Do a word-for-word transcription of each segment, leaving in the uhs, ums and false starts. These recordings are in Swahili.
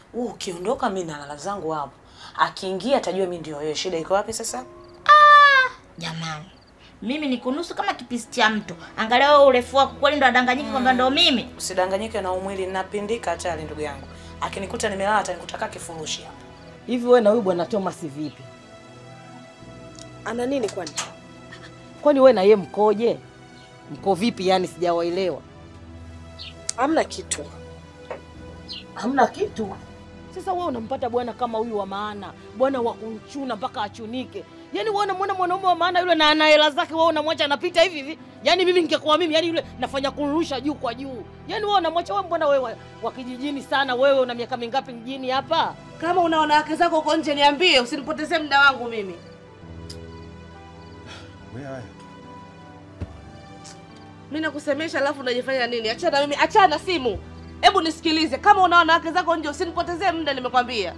Wewe ukiondoka mimi nalala zangu hapo. Akiingia atajua mimi ndio wewe. Shida iko wapi sasa? Ah, jamani. Mimi ni kunusu kama kipisi cha mtu. Angalia wewe urefu wako kweli ndo adanganyiki kwamba ndo mimi. Usidanganyike na umwili ninapindika hatari ndugu yangu. Akinikuta nimelala atanikuta kifurushi hapa. Hivi wewe na huyu bwana Thomas vipi? Ana nini kwani? Kwani wewe na yeye mkoje? Mko vipi yani sijawaelewa. Hamna kitu. Hamna kitu. Sasa wewe unampata bwana kama huyu wa maana, bwana wa kunchuna mpaka achunike. Yaani wewe unamwona mwanaume wa maana yule na ana hela zake, wewe unamwacha anapita hivi hivi. Yaani mimi ningekuwa mimi, yaani yule nafanya kurusha juu kwa juu. Yaani wewe unamwacha wewe, mbona wewe wa kijijini sana, wewe una miaka mingapi mjini hapa? Kama unaona wake zako huko nje niambie, usinipotezee muda wangu mimi. Wewe haya. Mimi nakusemesha alafu unajifanya nini? Achana mimi, achana simu. Hebu nisikilize. Kama unaona wake zako nje usinipotezee muda nimekwambia.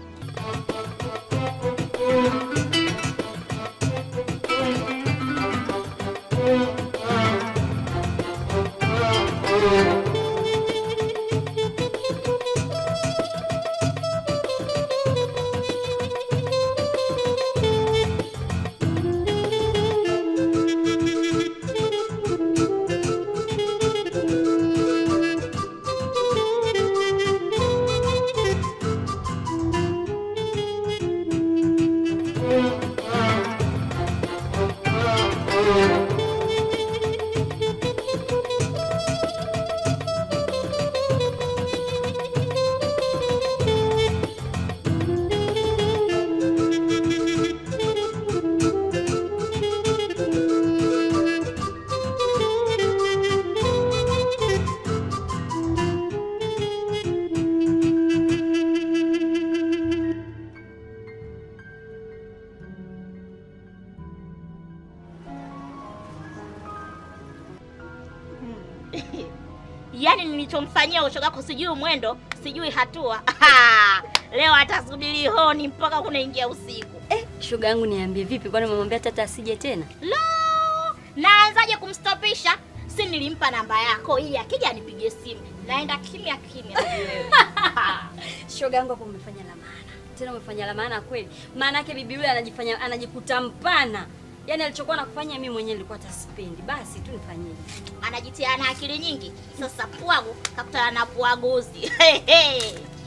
Yaani nilichomfanyia ushoga wako sijui mwendo, sijui hatua. Leo atasubiri honi mpaka kunaingia usiku. Eh, shoga yangu niambie vipi, kwani umemwambia tata asije tena? Lo! Naanzaje kumstopisha? Si nilimpa namba yako ili akija anipigie simu. Naenda kimya kimya. Shoga yangu hapo umefanya la maana. Tena umefanya la maana kweli. Maana yake bibi yule anajifanya anajikuta mpana. Yaani alichokuwa nakufanya mimi mwenyewe nilikuwa taspendi. Basi tu nifanyie. Anajitia na akili nyingi. Sasa pwagu kakutana na pwaguzi. Hey, hey.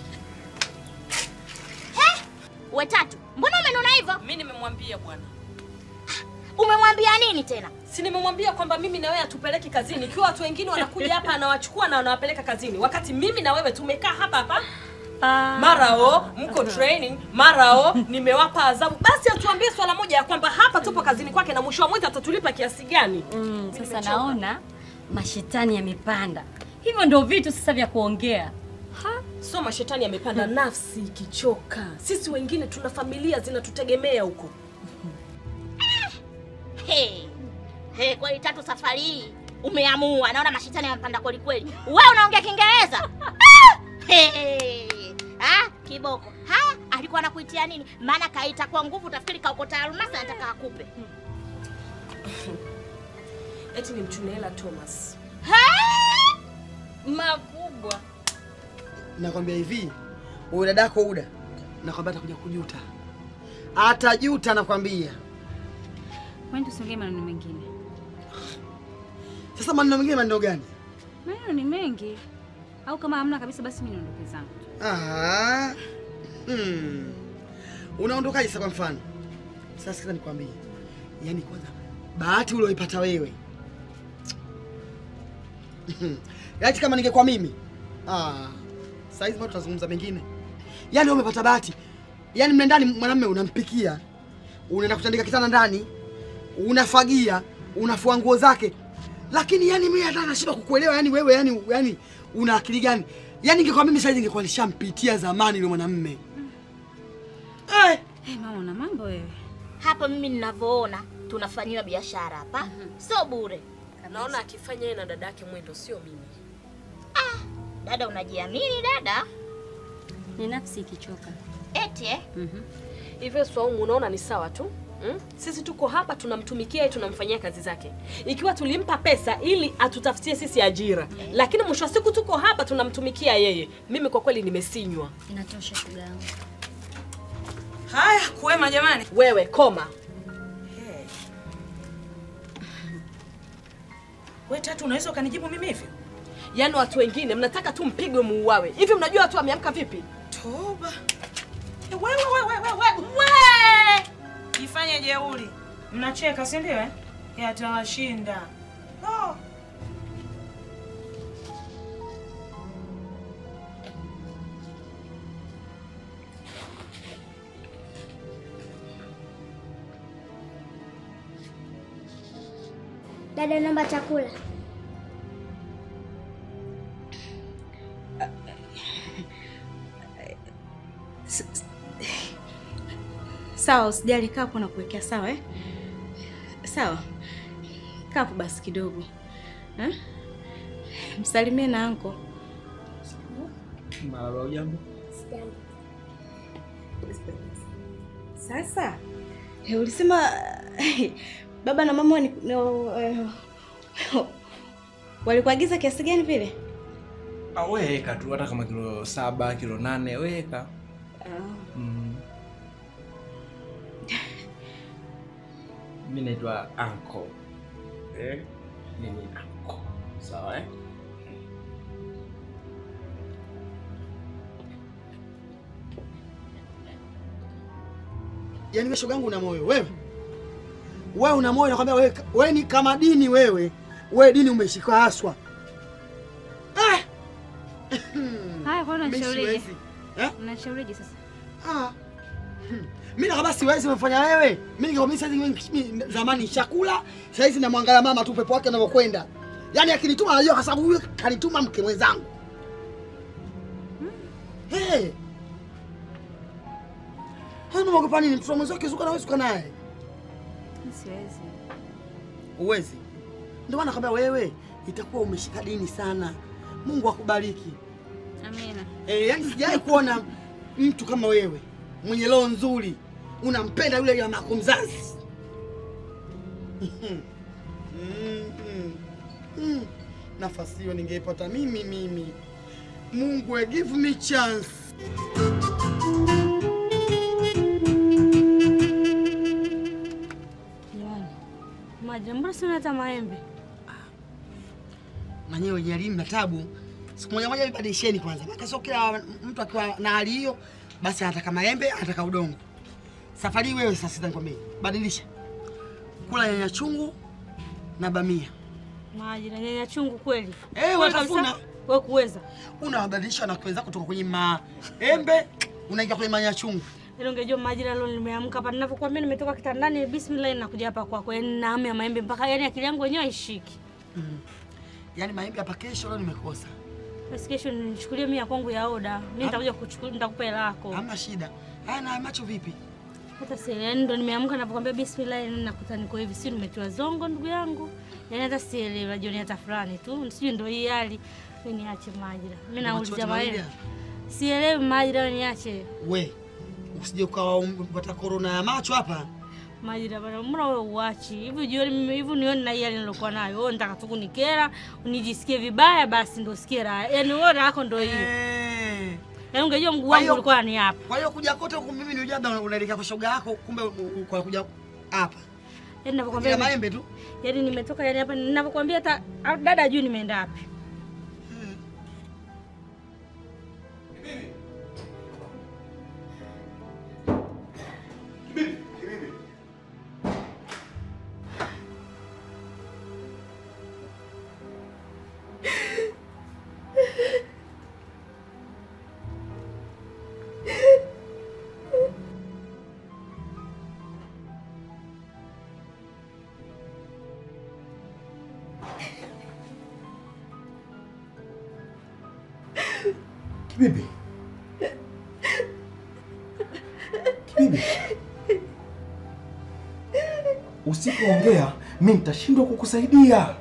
He? We Tatu, mbona umenuna hivyo? Mimi nimemwambia bwana. Umemwambia nini tena? Si nimemwambia kwamba mimi na wewe atupeleke kazini. Ikiwa watu wengine wanakuja hapa anawachukua na wanawapeleka kazini. Wakati mimi na wewe tumekaa hapa hapa. Marao, mko training, marao, nimewapa adhabu. Basi atuambie swala moja ya kwamba hapa tupo kazini kwake na mwisho wa mwezi atatulipa kiasi gani? Mm, sasa naona mashetani yamepanda. Hivyo ndio vitu sasa vya kuongea. Ha? So mashetani yamepanda, nafsi ikichoka. Sisi wengine tuna familia zinatutegemea huko. Hey. Hey, kweli Tatu safari hii umeamua. Naona mashetani yamepanda kweli kweli. Wewe unaongea Kiingereza? Hey. Ah, kiboko. Haya, alikuwa anakuitia nini? Maana kaita kwa nguvu utafikiri kaokota almasi anataka akupe. Eti ni mchune hela Thomas. Ha! Makubwa. Nakwambia hivi, wewe dadako Hudaah, nakwambia atakuja kujuta. Atajuta nakwambia. Wewe tusongee maneno mengine. Sasa maneno mengine maneno gani? Maneno ni mengi. Au kama hamna kabisa basi mimi niondoke zangu. Ah. Hmm. Unaondokaje sasa kwa mfano? Sasa sikiza nikwambie. Yaani kwanza bahati ulioipata wewe. Yaani kama ningekuwa mimi. Ah. Sasa hizi watu tunazungumza mengine. Yaani wewe umepata bahati. Yaani mle ndani mwanamume unampikia. Unaenda kutandika kitanda ndani. Unafagia, unafua nguo zake. Lakini yani mimi hata nashindwa kukuelewa yani wewe yani yani una akili gani? Yaani ingekuwa mimi sasa ningekuwa nishampitia zamani yule mwanamume. Eh, hey, mama una mambo wewe. Hapa mimi ninavyoona tunafanywa biashara hapa. Mm -hmm. Sio bure. Naona akifanya yeye na dadake mwendo sio mimi. Ah, dada unajiamini dada? Ni nafsi ikichoka. Eti eh? Mhm. Mm Hivyo Swaumu unaona ni sawa tu? Hmm? Sisi tuko hapa tunamtumikia, tunamfanyia kazi zake. Ikiwa tulimpa pesa ili atutafutie sisi ajira, lakini mwisho wa siku tuko hapa tunamtumikia yeye. Mimi kwa kweli nimesinywa. Inatosha shoga yangu. Haya, kuema jamani. Wewe koma. Hey. Wewe Tatu unaweza ukanijibu mimi hivi? Yaani watu wengine mnataka tu mpigwe muuawe. Hivi mnajua watu wameamka vipi? Toba. Wewe wewe wewe wewe. Wewe. Ifanye jeuri. Mnacheka si ndio eh? Yatawashinda. Oh. Dada, naomba chakula. Sawa, usijali, kaa hapo na kuwekea sawa eh? Sawa. Kaa hapo basi kidogo. Eh? Msalimie na anko. Mara ujambo? Sijambo. Sasa, eh, ulisema baba na mama ni no, uh, walikuagiza kiasi gani vile? Ah, weka tu hata kama kilo saba, kilo nane weka. Ah. Mm. Mimi naitwa Uncle. Eh? Mimi Uncle. Sawa eh? Yaani wewe shogangu una moyo wewe. Wewe una moyo nakwambia wewe wewe ni kama dini wewe. Wewe dini umeshika haswa. Eh! Haya, kwa nini unashaurije? Eh? Unashaurije sasa? Ah. Hmm. Mimi na kama siwezi mfanya wewe. Mimi ningekwambia sasa hivi zamani chakula, sasa hivi namwangalia mama tu pepo wake anavyokwenda. Yaani akinituma anajua kwa sababu huyu kanituma mke mwenzangu. Hmm. Hey. Hana mwogopa nini? Mtoto mwenzako kizuka na wewe suka naye. Siwezi. Uwezi. Ndio maana nakwambia wewe itakuwa umeshika dini sana. Mungu akubariki. Amina. Eh, yani sijawahi kuona mtu kama wewe mwenye roho nzuri, unampenda yule jamaa yako mzazi. mm, mm, mm. Nafasi hiyo ningeipata mimi mimi. Mungu, give me chance. Maji, mbona sina hata maembe? Nanyewe wenye elimu na tabu, siku moja moja ibadilisheni kwanza. Maana sio kila mtu akiwa na hali hiyo basi anataka maembe, anataka udongo. Safari wewe sasa sita nikwambie, badilisha. Kula nyanya chungu na bamia. Maji na nyanya chungu kweli? Eh, watafuna. Wewe kuweza. Unabadilisha na kuweza kutoka kwenye maembe unaingia kwenye nyanya chungu. Ile ungejua maji leo nimeamka hapa ninapokuambia nimetoka kitandani bismillah nakuja hapa kwako. Yaani na hamu ya maembe mpaka yani akili yangu yenyewe haishiki. Mm. Yaani maembe hapa kesho leo nimekosa. Basi kesho nichukulie mimi ya kwangu ya oda. Mimi nitakuja kuchukua nitakupa hela yako. Hamna shida. Haya na macho vipi? Hata si yani ndo nimeamka ninapokuambia bismillah nakuta niko hivi si nimetiwa zongo ndugu yangu. Yaani hata sielewi jioni hata fulani tu. Sijui ndo hii hali. Mimi niache maji. Mimi nauliza maembe. Sielewi maji leo niache. We. Usije ukawa upata corona ya macho hapa. Majira bana, mbona wewe uachi? Hivi jioni mimi hivi nione na yale nilokuwa nayo. Wewe unataka tu kunikera, unijisikie vibaya basi ndo sikie raha. Yaani wewe raha yako ndo hiyo. Eh. Yaani ungejua mguu wangu ulikuwa ni hapa. Kwa hiyo kuja kote huku mimi ni ujada unaelekea kwa shoga yako kumbe kwa kuja hapa. Yaani ninapokuambia maembe tu. Yaani nimetoka yani hapa ninapokuambia hata dada juu nimeenda wapi. Kibibi. Kibibi. Usipoongea mimi nitashindwa kukusaidia.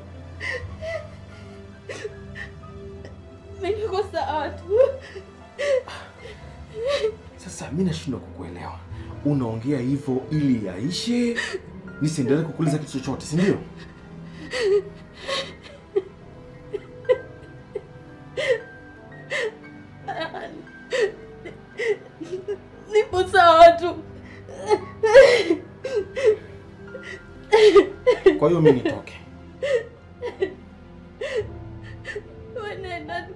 Mimi niko sawa tu. Sasa mimi nashindwa kukuelewa. unaongea hivyo ili yaishe, nisiendelee kukuuliza kitu chochote, si ndio? Nipo sawa tu. Kwa hiyo mimi nitoke. Nenda.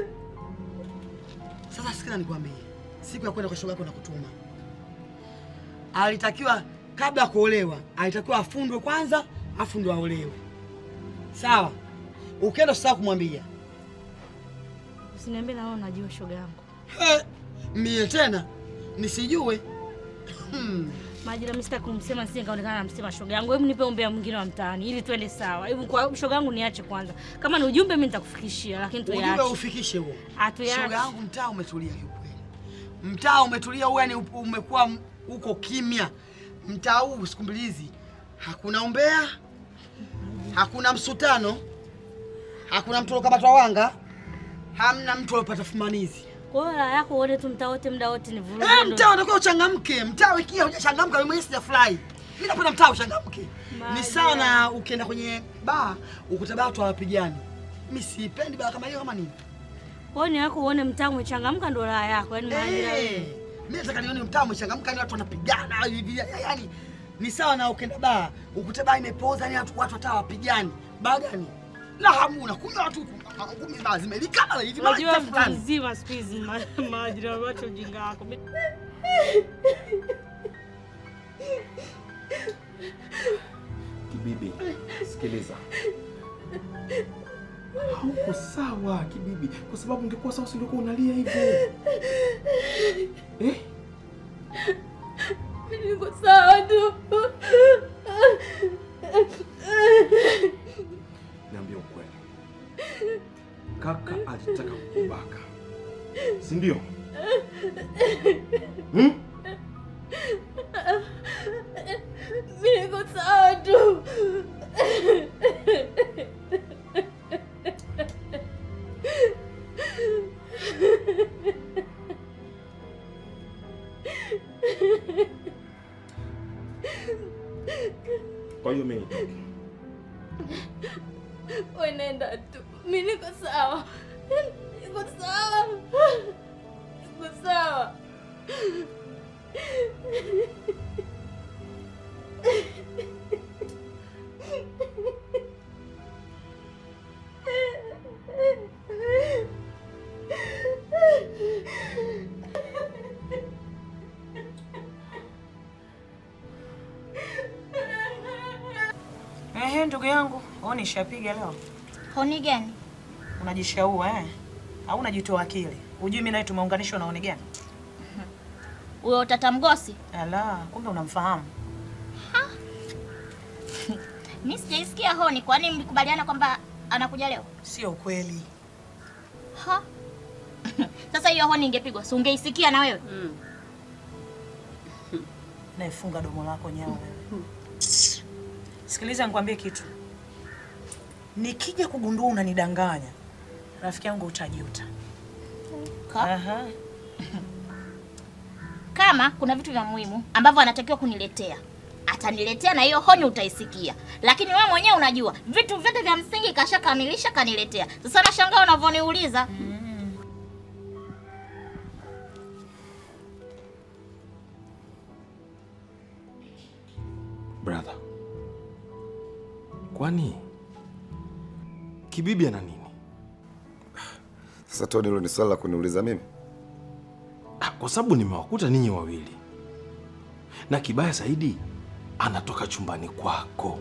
Sasa sikia nikwambie. Siku ya kwenda kwa shoga yako na kutuma. Alitakiwa kabla ya kuolewa, alitakiwa afundwe kwanza, afu ndo aolewe. Sawa? Ukienda sasa kumwambia. Usiniambie na wewe unajua shoga yangu. Eh, mie tena nisijue. Hmm. Majira mimi sitaki kumsema nisije kaonekana namsema shoga yangu. Hebu nipe umbea mwingine wa mtaani ili twende sawa. Hebu kwa shoga yangu niache kwanza. Kama ni ujumbe mimi nitakufikishia lakini tuache. Ujumbe ufikishe huo. Atuache. Shoga yangu mtaa umetulia kiukweli. Mtaa umetulia wewe, ni umekuwa uko kimya. Mtaa huu siku mbili hizi hakuna umbea. Hakuna msutano. Hakuna mtu alokapata wanga. Hamna mtu alopata fumanizi. Kwa hiyo raha yako uone tu mtaa wote muda wote ni vurugu. Eh, mtaa unatakiwa uchangamke. Mtaa wiki hujachangamka, wewe mwenyewe sijafurahi. Mimi napenda mtaa uchangamke. Ni sawa na ukienda kwenye bar, ukuta watu hawapigani. Mimi sipendi bar kama hiyo kama nini. Kwa hiyo ni yako uone mtaa umechangamka ndio raha yako. Yaani maana wewe. Mimi nataka nione mtaa umechangamka, ni watu wanapigana hivi. Yaani ni sawa na ukienda bar, ukuta bar imepoza, yani watu watu hata hawapigani. Bar gani? La hamuna kunywa watu ngumi bazi meli kama hivi maji fulani nzima squeeze maji na wacha ujinga wako. Kibibi, sikiliza. Hauko sawa kibibi, kwa sababu ungekuwa sawa usingekuwa unalia hivyo. Eh? Niko sawa tu. Niambie ukweli. Kaka alitaka kukubaka, si ndio? Hmm? Mimi niko sawa tu. Kwa hiyo mimi nitoke. Wewe nenda tu. Mimi niko sawa. Niko sawa. Niko sawa. Ehe, ndugu yangu, honi nishapiga leo. Honi gani? Unajishaua eh? Au unajitoa akili? Hujui mimi naye tumeunganishwa na honi gani? Huyo tata Mgosi? Ala, kumbe unamfahamu. Ha? Mimi sijaisikia honi, kwani mlikubaliana kwamba anakuja leo? Sio kweli. Ha? Sasa hiyo honi ingepigwa, si ungeisikia na wewe? Mm. Naifunga domo lako nyao wewe. Sikiliza nikwambie kitu. Nikija kugundua unanidanganya, rafiki yangu utajuta. Aha. Kama kuna vitu vya muhimu ambavyo anatakiwa kuniletea, ataniletea na hiyo honi utaisikia. Lakini wewe mwenyewe unajua, vitu vyote vya msingi kashakamilisha kaniletea. Sasa nashangaa unavyoniuliza. Mm. Brother. Kwani kibibi ana nini? Sasa Tony, hilo ni swali la kuniuliza mimi? Ah, kwa sababu nimewakuta ninyi wawili. Na kibaya zaidi anatoka chumbani kwako.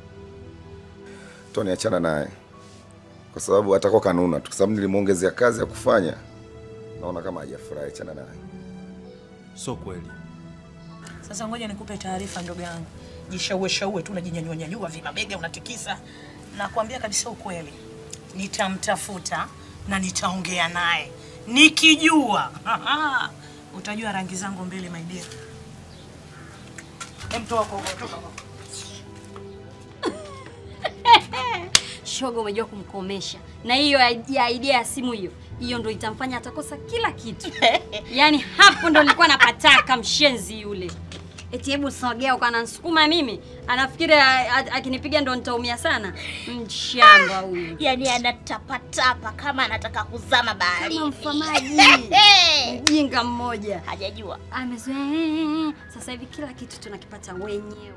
Tony, achana naye. Kwa sababu atakuwa kanuna tu. Kwa sababu nilimuongezea kazi ya kufanya. Naona kama hajafurahi, achana naye. So kweli. Sasa ngoja nikupe taarifa ndugu yangu. Jishaue shaue tu unajinyanyua nyanyua vimabega unatikisa. Nakwambia kabisa ukweli. Nitamtafuta na nitaongea naye. Nikijua. Utajua rangi zangu mbili my dear. Emtoa kwa kutoka. Shoga, umejua kumkomesha. Na hiyo ya idea ya simu hiyo, hiyo ndio itamfanya atakosa kila kitu. Yaani hapo ndo nilikuwa napataka mshenzi yule. Eti hebu sogea ukanisukuma mimi. Anafikiri akinipiga ndo nitaumia sana. Mshamba huyu. Yaani anatapatapa kama anataka kuzama bahari. Kama mfamaji. Mjinga mmoja. Hajajua. Amezoea. Sasa hivi kila kitu tunakipata wenyewe.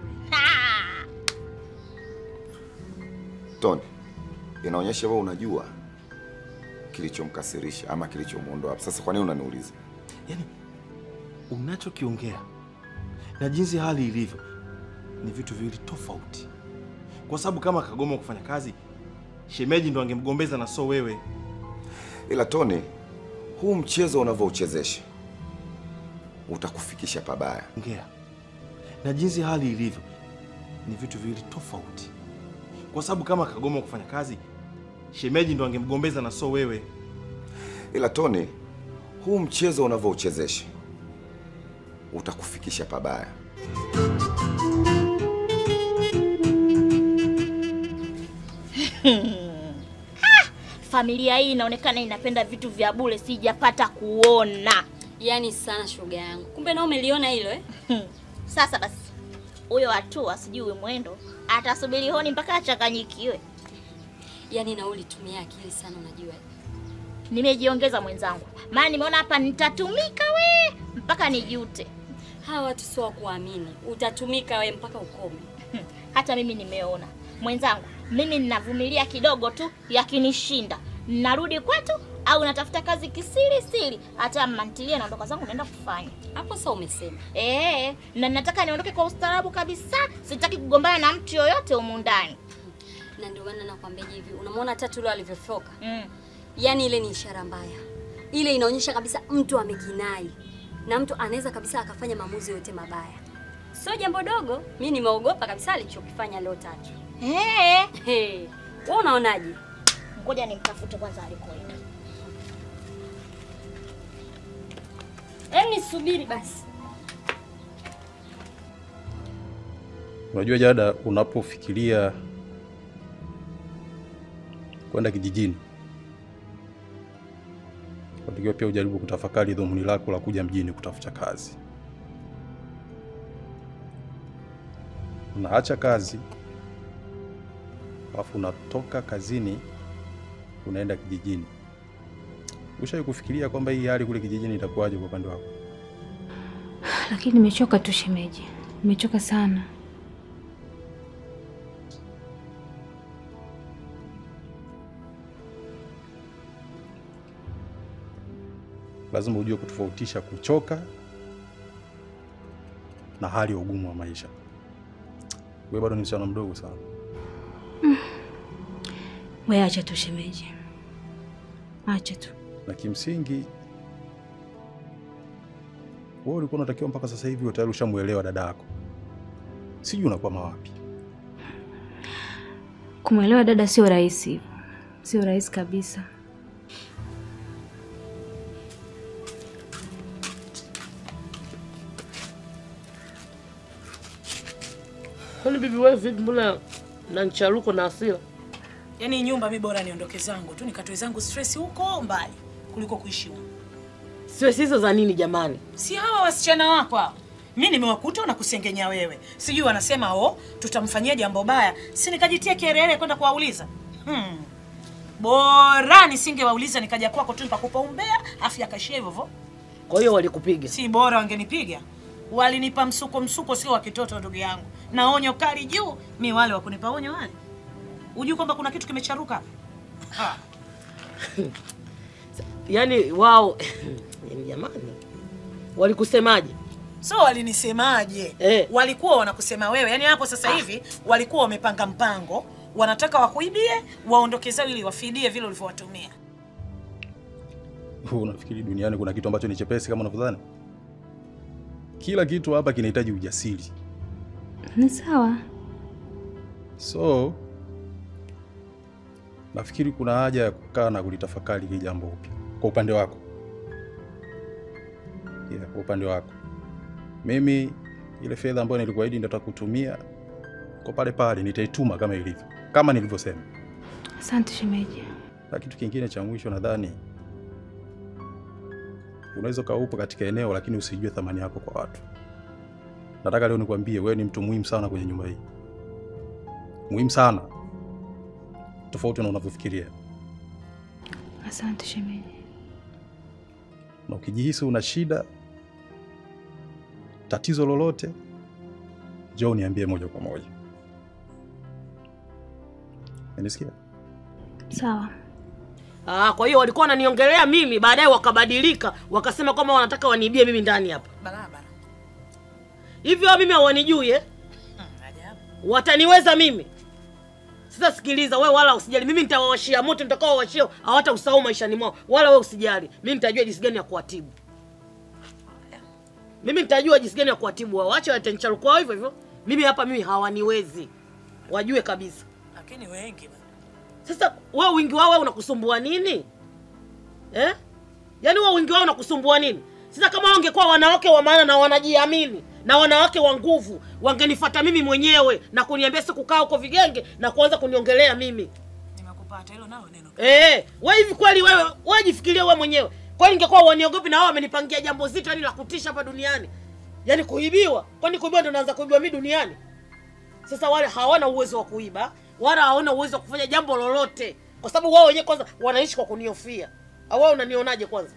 Tony, inaonyesha wewe unajua kilichomkasirisha ama kilichomuondoa hapa. Sasa kwa nini unaniuliza? Yaani unachokiongea na jinsi hali ilivyo ni vitu viwili tofauti. Kwa sababu kama kagoma kufanya kazi, shemeji ndo angemgombeza na so wewe. Ila Tony, huu mchezo unavyouchezesha utakufikisha pabaya. Ongea. Na jinsi hali ilivyo ni vitu viwili tofauti. Kwa sababu kama kagoma kufanya kazi, shemeji ndo angemgombeza na so wewe. Ila Tony, huu mchezo unavyouchezesha utakufikisha pabaya. Familia hii inaonekana inapenda vitu vya bure, sijapata kuona. Yaani sana shoga yangu. Kumbe na umeliona hilo eh? Sasa basi. Huyo hatua sijui mwendo atasubiri honi mpaka achanganyikiwe. Yaani na ulitumia akili sana unajua. Nimejiongeza mwenzangu. Maana nimeona hapa nitatumika we mpaka nijute. Hawa watu sio kuamini. Utatumika we mpaka ukome. Hata mimi nimeona. Mwenzangu, mimi ninavumilia kidogo tu yakinishinda. Narudi kwetu au natafuta kazi kisiri siri. Hata mantilia naondoka zangu naenda kufanya. Hapo sasa umesema. Eh, na nataka niondoke kwa ustaarabu kabisa. Sitaki kugombana na mtu yoyote humu ndani. Na ndio maana nakwambia hivi, unamwona Tatu leo alivyofoka? Mm. Yaani ile ni ishara mbaya. Ile inaonyesha kabisa mtu amekinai. Na mtu anaweza kabisa akafanya maamuzi yote mabaya. Sio jambo dogo. Mimi nimeogopa kabisa alichokifanya leo Tatu. Eh. Hey. Wewe unaonaje? Ngoja nimtafute kwanza alikoenda. Eni subiri basi. Unajua Jada, unapofikiria kwenda kijijini, unatakiwa pia ujaribu kutafakari dhumuni lako la kuja mjini kutafuta kazi. Unaacha kazi, alafu unatoka kazini unaenda kijijini. Ushawahi kufikiria kwamba hii hali kule kijijini itakuwaje kwa upande wako? Lakini nimechoka tu shemeji. Nimechoka sana. Lazima ujue kutofautisha kuchoka na hali ya ugumu wa maisha. Wewe bado ni msichana mdogo sana. Mm. Wewe acha tu shemeji. Acha tu. Na kimsingi wewe ulikuwa unatakiwa mpaka sasa hivi tayari ushamuelewa dada yako. Sijui unakuwa mawapi. Kumuelewa dada sio rahisi. Sio rahisi kabisa. Kwani bibi wewe vipi mbona na ncharuko na hasira? Yaani nyumba mimi bora niondoke zangu tu nikatoe zangu stress huko mbali kuliko kuishi huko. Stress hizo za nini jamani? Si hawa wasichana wako hao. Mimi nimewakuta na kusengenya wewe. Sijui wanasema oh tutamfanyia jambo baya. Si nikajitia kelele kwenda kuwauliza. Hmm. Bora nisingewauliza nikaja kwako tu nikakupa umbea afu yakaishia hivyo hivyo. Kwa hiyo walikupiga? Si bora wangenipiga. Walinipa msuko msuko sio wa kitoto ndugu yangu. Na onyo kali juu, mimi wale wa kunipa onyo wale. Unajua kwamba kuna kitu kimecharuka? Ha. Yaani wao yani jamani. Walikusemaje? So walinisemaje? Eh. Walikuwa wanakusema wewe. Yaani hapo sasa hivi walikuwa wamepanga mpango, wanataka wakuibie, waondoke zao ili wafidie vile ulivyowatumia. Unafikiri duniani kuna kitu ambacho ni chepesi kama unavyodhani? Kila kitu hapa kinahitaji ujasiri. Ni sawa. So nafikiri kuna haja ya kukaa na kulitafakari hili jambo upya. Kwa upande wako. Yeah, kwa upande wako. Mimi ile fedha ambayo nilikuahidi nitakutumia kwa pale pale nitaituma kama ilivyo. Kama nilivyosema. Asante shemeji. Na kitu kingine cha mwisho nadhani unaweza kaupo katika eneo lakini usijue thamani yako kwa watu. nataka leo nikwambie wewe ni mtu muhimu sana kwenye nyumba hii. Muhimu sana. Tofauti na unavyofikiria. Asante shemeji. Na ukijihisi una shida, tatizo lolote, njoo niambie moja kwa moja. Unisikia? Sawa. Ah, kwa hiyo walikuwa wananiongelea mimi, baadaye wakabadilika, wakasema kwamba wanataka waniibie mimi ndani hapa. Barabara. Hivyo mimi hawanijui eh? Hmm, wataniweza mimi. Sasa sikiliza wewe, wala usijali. Mimi nitawawashia moto, nitakao washia hawata usahau maishani mwao. Wala wewe usijali. Mimi nitajua jinsi gani ya kuwatibu. Mimi nitajua jinsi gani ya kuwatibu wao. Acha watanicharu kwao hivyo hivyo. Mimi hapa mimi hawaniwezi. Wajue kabisa. Lakini wengi bana. Sasa wewe wingi wao wewe unakusumbua nini? Eh? Yaani wewe wingi wao unakusumbua nini? Sasa kama wangekuwa wanawake wa maana na wanajiamini na wanawake wa nguvu, wangenifuata mimi mwenyewe na kuniambia si kukaa huko vigenge na kuanza kuniongelea mimi. Nimekupata hilo nao neno. Eh, wewe hivi kweli wewe wewe jifikirie wewe mwenyewe. Kwani ingekuwa waniogopi na wao wamenipangia jambo zito yani la kutisha hapa duniani? Yaani kuibiwa. Kwani kuibiwa ndio naanza kuibiwa mimi duniani? Sasa wale hawana uwezo wa kuiba, wala hawana uwezo wa kufanya jambo lolote. Kwa sababu wao wenyewe kwanza wanaishi kwa kunihofia. Au wewe unanionaje kwanza?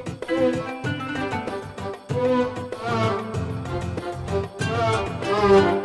Thank you.